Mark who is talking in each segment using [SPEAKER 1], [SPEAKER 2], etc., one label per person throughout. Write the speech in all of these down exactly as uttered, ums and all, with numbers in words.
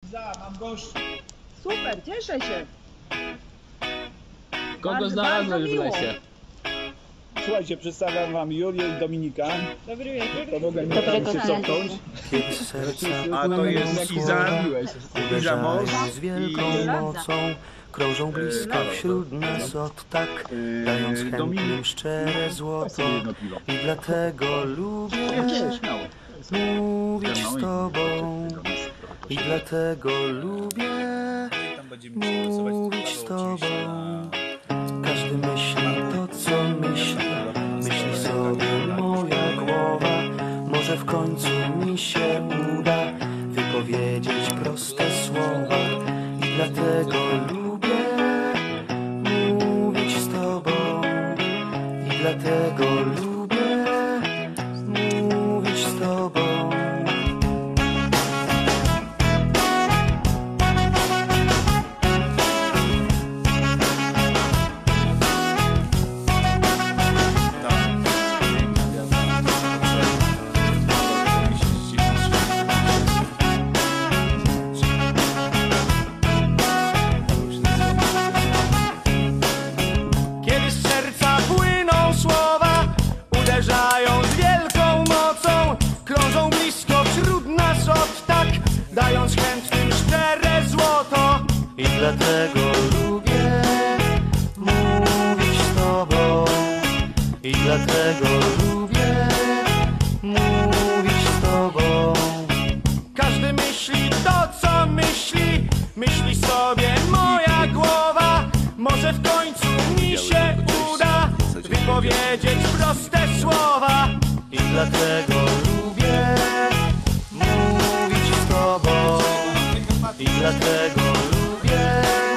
[SPEAKER 1] Za, mam gości.
[SPEAKER 2] Super, cieszę się.
[SPEAKER 3] Kogo
[SPEAKER 2] Bardzo,
[SPEAKER 3] znalazłeś
[SPEAKER 2] bardzo
[SPEAKER 3] w
[SPEAKER 2] miło.
[SPEAKER 3] lesie?
[SPEAKER 1] Słuchajcie, przedstawiam wam Julię i Dominika.
[SPEAKER 2] Dobry wieczór.
[SPEAKER 1] Pomogę mi
[SPEAKER 4] Dobrego
[SPEAKER 1] tam się
[SPEAKER 4] dnia.
[SPEAKER 1] cofnąć.
[SPEAKER 5] Kiedy serca
[SPEAKER 1] A to jest Iza, Iza Mąż
[SPEAKER 5] uderzają z wielką
[SPEAKER 1] i
[SPEAKER 5] mocą, krążą blisko wśród nas od tak, dając chętnym
[SPEAKER 1] Dominik.
[SPEAKER 5] szczere złoto.
[SPEAKER 1] jedno piwo.
[SPEAKER 5] I dlatego lubię
[SPEAKER 1] Śmiało.
[SPEAKER 5] mówić z tobą. I dlatego lubię mówić z tobą. Każdy myśli to, co myśli. Myśli sobie moja głowa. Może w końcu mi się uda wypowiedzieć proste słowa. I dlatego lubię mówić z tobą. I dlatego lubię mówić z tobą.
[SPEAKER 6] Kiedy z serca płyną słowa, uderzają z wielką mocą, krążą blisko wśród nas od tak, dając chętnym szczere złoto.
[SPEAKER 5] I dlatego lubię mówić z tobą. I dlatego lubię mówić z tobą.
[SPEAKER 6] Każdy myśli to, co myśli, myśli sobie moja głowa. Może w końcu mi się uda wypowiedzieć proste słowa.
[SPEAKER 5] I dlatego lubię mówić z tobą. I dlatego lubię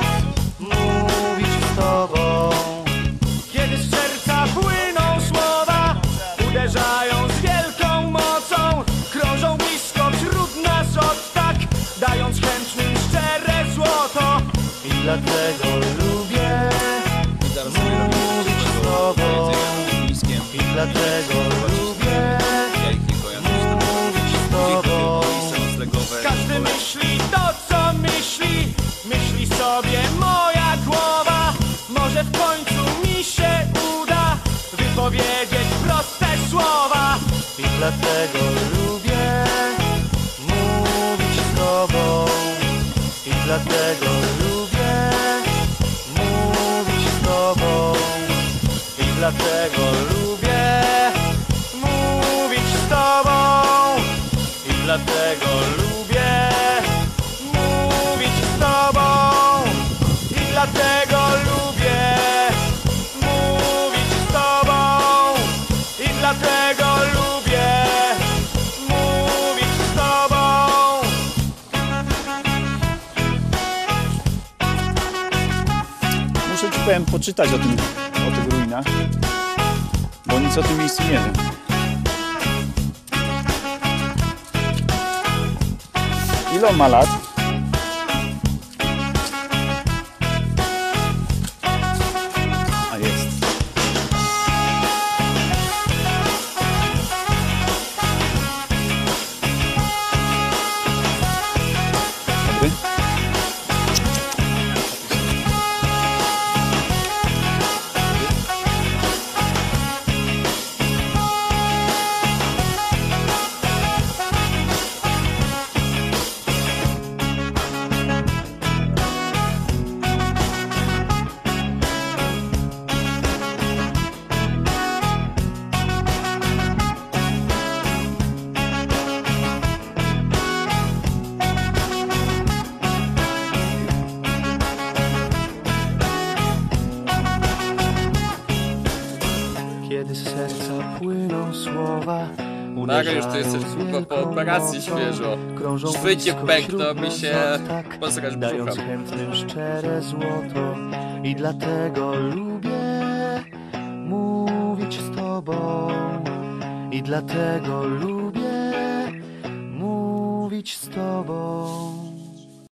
[SPEAKER 5] mówić z tobą.
[SPEAKER 6] Kiedy z serca płyną słowa, uderzają z wielką mocą, krążą blisko wśród nas od tak, dając chętnym szczere złoto.
[SPEAKER 5] I dlatego lubię mówić z tobą. I dlatego lubię mówić z tobą.
[SPEAKER 6] Każdy myśli to, co myśli, myśli sobie moja głowa. Może w końcu mi się uda wypowiedzieć proste słowa.
[SPEAKER 5] I dlatego lubię mówić z tobą. I dlatego lubię mówić z tobą.
[SPEAKER 6] I dlatego lubię mówić z tobą. I dlatego lubię mówić z tobą. I dlatego lubię mówić z tobą. I dlatego lubię mówić z tobą.
[SPEAKER 1] Muszę ci powiem poczytać o tym, o tych ruinach, bo nic o tym miejscu nie wiem. Ile on ma lat? A jest. Dobry.
[SPEAKER 5] Kiedy z serca płyną słowa,
[SPEAKER 3] Nagle już tu jesteś kurwa po operacji świeżo. Szwycie pękną mi się posrać
[SPEAKER 5] dając
[SPEAKER 3] brzuchem.
[SPEAKER 5] chętnym szczere złoto. I dlatego lubię mówić z tobą. I dlatego lubię mówić z tobą.